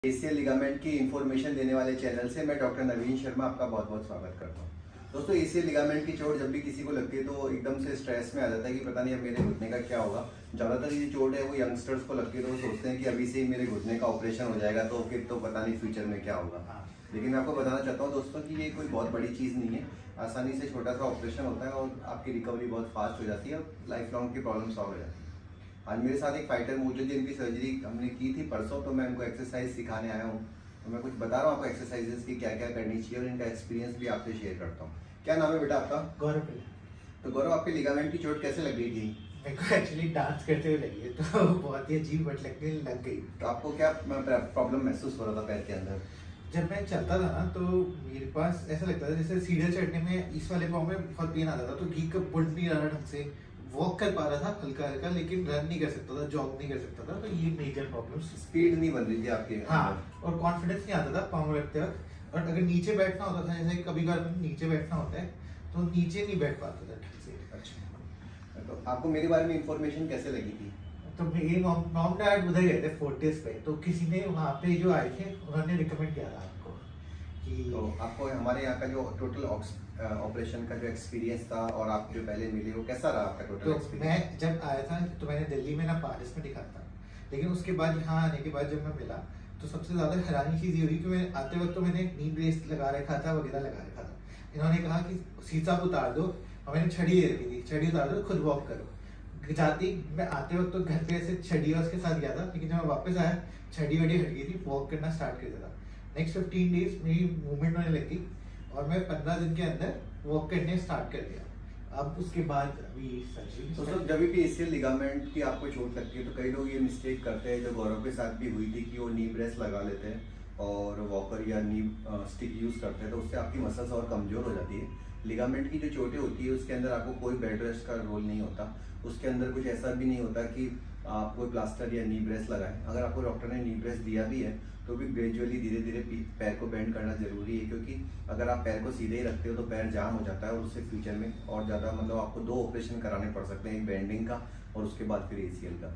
ACL ligament की information देने वाले चैनल से मैं डॉक्टर नवीन शर्मा आपका बहुत बहुत स्वागत करता हूँ। दोस्तों, एसीएल लिगामेंट की चोट जब भी किसी को लगती है तो एकदम से स्ट्रेस में आ जाता है कि पता नहीं अब मेरे घुटने का क्या होगा। ज़्यादातर ये चोट है वो यंगस्टर्स को लगती है तो वो सोचते हैं कि अभी से ही मेरे घुटने का ऑपरेशन हो जाएगा तो फिर तो पता नहीं फ्यूचर में क्या होगा। लेकिन मैं आपको बताना चाहता हूँ दोस्तों कि ये कोई बहुत बड़ी चीज़ नहीं है। आसानी से छोटा सा ऑपरेशन होता है और आपकी रिकवरी बहुत फास्ट हो जाती है और लाइफ लॉन्ग की प्रॉब्लम सॉल्व हो जाती है। आज मेरे साथ एक फाइटर मौजूद है जिनकी सर्जरी हमने की थी परसों, तो मैं उनको एक्सरसाइज सिखाने आया हूँ। तो मैं कुछ बता रहा हूँ आपको एक्सरसाइजेस की क्या क्या करनी चाहिए और इनका एक्सपीरियंस भी आपसे शेयर करता हूँ। क्या नाम है बेटा आपका? गौरव। तो गौरव, आपके लिगामेंट की चोट कैसे लग गई थी? मेरे को एक्चुअली डांस करते हुए लगी है तो बहुत ही अजीब बट लगने लग गई। तो आपको क्या प्रॉब्लम महसूस हो रहा था पैर के अंदर? जब मैं चलता था ना तो मेरे पास ऐसा लगता था जैसे सीढ़ियाँ चढ़ने में इस वाले पाँव में बहुत पेन आता था, तो घी का बुढ़ नहीं रहा ढंग से, वॉक कर पा रहा था हल्का हल्का, लेकिन रन नहीं कर सकता था, जॉग नहीं कर सकता था। तो ये मेजर प्रॉब्लम। स्पीड नहीं बन रही थी आपके? हाँ, और कॉन्फिडेंस नहीं आता था पाँव रखते वक्त। और अगर नीचे बैठना होता था, जैसे कभी कभार नीचे बैठना होता है तो नीचे नहीं बैठ पाता था ढंग से। अच्छा, तो आपको मेरे बारे में इंफॉर्मेशन कैसे लगी थी? तो मेरे मॉम डैड उधर गए थे फोर्टिस पे, तो किसी ने वहाँ पे जो आए थे उन्होंने रिकमेंड किया था आपको कि तो आपको हमारे यहाँ का जो टोटल ऑपरेशन का जो एक्सपीरियंस था और आप जो पहले मिले वो कैसा रहा आपका टोटल एक्सपीरियंस? मैं जब आया था तो मैंने दिल्ली में ना पारिस में दिखा था, लेकिन उसके बाद यहाँ आने के बाद जब मैं मिला तो सबसे ज्यादा हैरानी चीज ये हुई कि मैं आते वक्त तो मैंने नी ब्रेस लगा रखा था वगैरह लगा रखा था। इन्होंने कहा कि सीसा उतार दो और मैंने छड़ी दे रखी थी, छड़ी उतार दो खुद वॉक करो। जाती मैं आते वक्त तो घर पे ऐसे छड़ी और उसके साथ गया था, लेकिन जब मैं वापस आया छड़ी वड़ी हट गई थी, वॉक करना स्टार्ट कर दिया था। नेक्स्ट 15 डेज मेरी मूवमेंट होने लगी और मैं 15 दिन के अंदर वॉक करने स्टार्ट कर दिया। अब उसके बाद अभी सर्जरी। तो जब भी एसीएल लिगामेंट की आपको चोट लगती है तो कई लोग ये मिस्टेक करते हैं, जो गौरव के साथ भी हुई थी, कि वो नी ब्रेस लगा लेते हैं और वॉकर या नी स्टिक यूज करते हैं, तो उससे आपकी मसल्स और कमजोर हो जाती है। लिगामेंट की जो चोटें होती है उसके अंदर आपको कोई बेड रेस्ट का रोल नहीं होता, उसके अंदर कुछ ऐसा भी नहीं होता कि आप कोई प्लास्टर या नी ब्रेस लगाएं। अगर आपको डॉक्टर ने नी ब्रेस दिया भी है तो भी ग्रेजुअली धीरे धीरे पैर को बेंड करना जरूरी है, क्योंकि अगर आप पैर को सीधे ही रखते हो तो पैर जाम हो जाता है और उससे फ्यूचर में और ज़्यादा आपको 2 ऑपरेशन कराने पड़ सकते हैं, एक बेंडिंग का और उसके बाद फिर एसीएल का।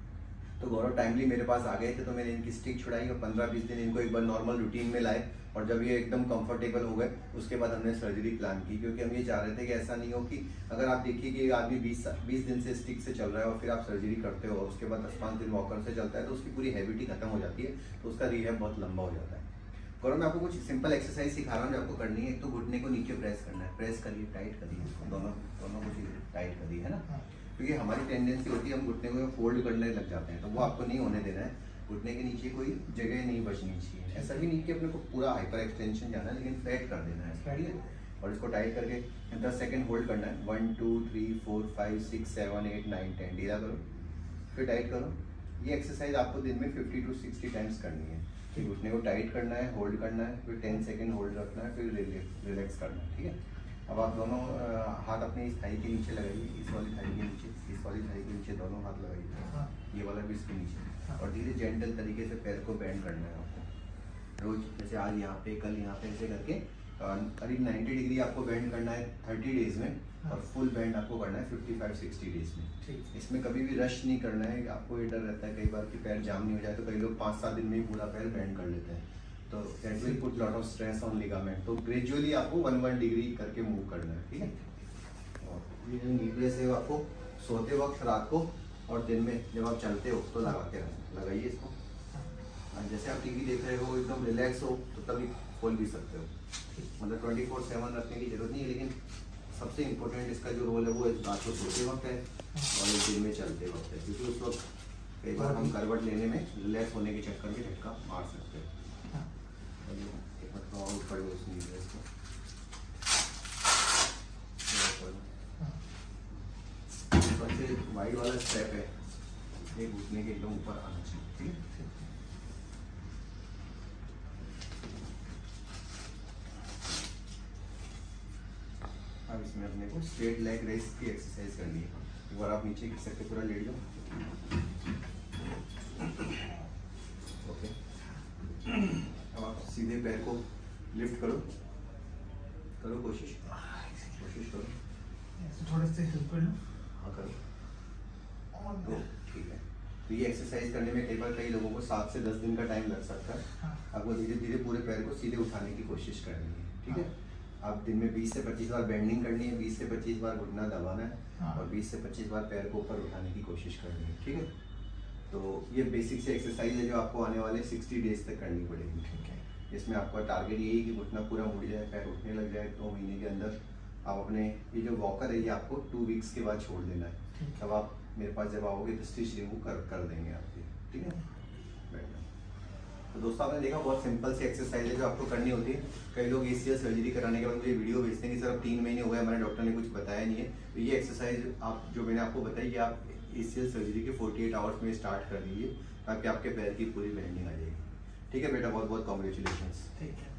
तो गौरव टाइमली मेरे पास आ गए थे तो मैंने इनकी स्टिक छुड़ाई और 15-20 दिन इनको एक बार नॉर्मल रूटीन में लाए, और जब ये एकदम कंफर्टेबल हो गए उसके बाद हमने सर्जरी प्लान की, क्योंकि हम ये चाह रहे थे कि ऐसा नहीं हो कि अगर आप देखिए कि आदमी 20 दिन से स्टिक से चल रहा है और फिर आप सर्जरी करते हो और उसके बाद 10-5 दिन वॉकर से चलता है तो उसकी पूरी हैबिट ही खत्म हो जाती है, तो उसका रिहैब बहुत लंबा हो जाता है। गौरव, मैं आपको कुछ सिंपल एक्सरसाइज सिखा रहा हूँ जो आपको करनी है। एक तो घुटने को नीचे प्रेस करना है, प्रेस करिए, टाइट करिए, दोनों को टाइट करिए, है ना, क्योंकि हमारी टेंडेंसी होती है हम घुटने को फोल्ड करने लग जाते हैं, तो वो आपको नहीं होने देना है। घुटने के नीचे कोई जगह नहीं बचनी चाहिए। ऐसा भी नहीं कि अपने को पूरा हाइपर एक्सटेंशन जाना है, लेकिन फ्लैट कर देना है, ठीक है। और इसको टाइट करके 10 सेकंड होल्ड करना है। 1 2 3 4 5 6 7 8 9 10 ढीला करो, फिर टाइट करो। ये एक्सरसाइज आपको दिन में 50 to 60 टाइम्स करनी है। फिर घुटने को टाइट करना है, होल्ड करना है, फिर 10 सेकंड होल्ड रखना है, फिर रिलैक्स करना है, ठीक है। अब आप दोनों हाथ अपने इस थाई के नीचे लगाइए, इस वाली थाई के नीचे, इस वाली थाई के नीचे दोनों हाथ लगाइए, ये वाला भी इसके नीचे, और धीरे जेंटल तरीके से पैर को बेंड करना है आपको। रोज जैसे आज यहाँ पे, कल यहाँ पे, ऐसे करके करीब 90 डिग्री आपको बेंड करना है 30 डेज में, और फुल बेंड आपको करना है 55-60 डेज में। इसमें कभी भी रश नहीं करना है। आपको ये डर रहता है कई बार कि पैर जाम नहीं हो जाए, तो कई लोग 5-7 दिन में ही पूरा पैर बेंड कर लेते हैं, तो that will put lot of stress on ligament. तो ग्रेजुअली आपको 1 डिग्री करके मूव करना है, ठीक है। और ये जो नी ब्रेस है आपको सोते वक्त, रात को और दिन में जब आप चलते हो तो लगाते रहना, लगाइए इसको। और जैसे आप टीवी देख रहे हो एकदम रिलैक्स हो तो तभी खोल भी सकते हो, मतलब 24/7 रखने की जरूरत नहीं है। लेकिन सबसे इम्पोर्टेंट इसका जो रोल है वो रात को सोते वक्त है और दिन में चलते वक्त है, क्योंकि उस वक्त कई बार हम करवट लेने में रिलैक्स होने के चक्कर में झटका मार सकते हैं। सबसे वाइड वाला स्टेप है, ये घुटने के एकदम ऊपर आना चाहिए, ठीक है। अब इसमें अपने को स्ट्रेट लेग रेस की एक्सरसाइज करनी है। एक बार आप नीचे गिर सकते, पूरा लेट जाओ, ओके। अब आप सीधे पैर को लिफ्ट करो, कोशिश करो, थोड़े से हेल्प कर लो। हाँ करो, तो ठीक है। तो ये एक्सरसाइज करने में कई लोगों को 7 से 10 दिन का टाइम लग सकता है। हाँ। आपको धीरे धीरे पूरे पैर को सीधे उठाने की कोशिश करनी है, ठीक है। आप दिन में 20 से 25 बार बेंडिंग करनी है, 20 से 25 बार घुटना दबाना है और 20 से 25 बार पैर को ऊपर उठाने की कोशिश करनी है, ठीक है। तो ये बेसिक से एक्सरसाइज है जो आपको आने वाले 60 डेज तक करनी पड़ेगी, ठीक है। इसमें आपका टारगेट यही है कि घुटना पूरा मुड़ जाए, पैर उठने लग जाए। 2 महीने के अंदर आप अपने ये जो वॉकर है ये आपको 2 वीक्स के बाद छोड़ देना है। तब आप मेरे पास जब आओगे तो स्टिच रिमूव कर देंगे आपके, ठीक है। बैठना। तो दोस्तों आपने देखा बहुत सिंपल सी एक्सरसाइज है जो आपको करनी होती है। कई लोग ACL सर्जरी कराने के बाद मुझे वीडियो भेजते हैं कि सर अब 3 महीने हो गए हमारे डॉक्टर ने कुछ बताया नहीं है। तो ये एक्सरसाइज आप जो मैंने आपको बताई ये आप ACL सर्जरी के 48 आवर्स में स्टार्ट कर दीजिए ताकि आपके पैर की पूरी बेंडिंग आ जाएगी, ठीक है बेटा। बहुत बहुत कॉन्ग्रेचुलेशंस। ठीक है।